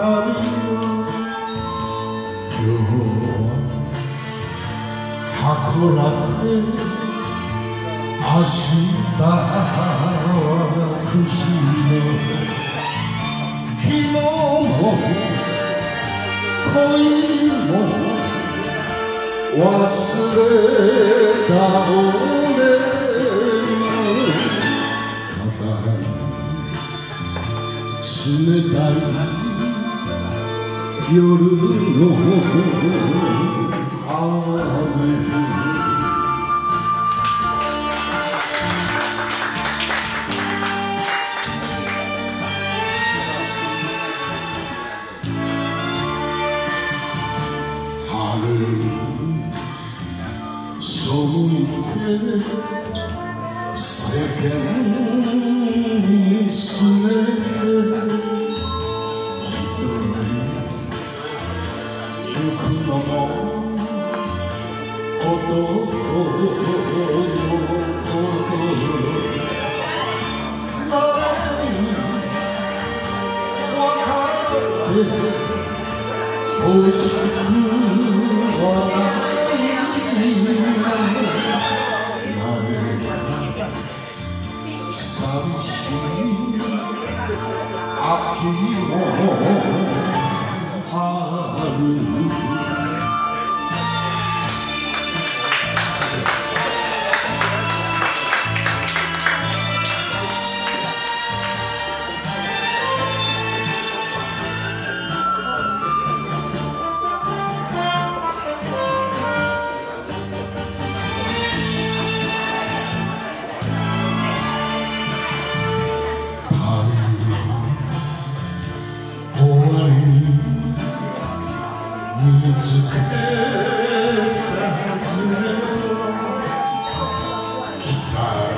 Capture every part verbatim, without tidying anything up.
今日は函館、明日は釧路、昨日も恋も忘れた俺の肩冷たい夜の雨、春に背いて世間にすねて一人行くのも男の子、誰に分かって欲しくはないなぜか寂しい秋の春、見つけた夢を北の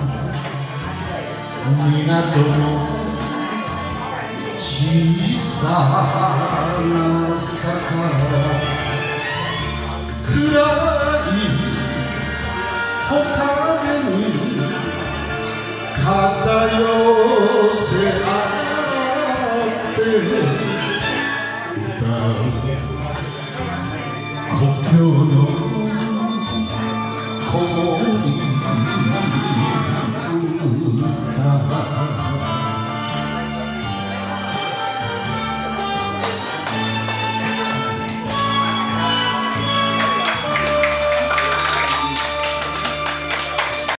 港の小さな坂、暗い木陰に肩寄せ合って歌う故郷の子守歌。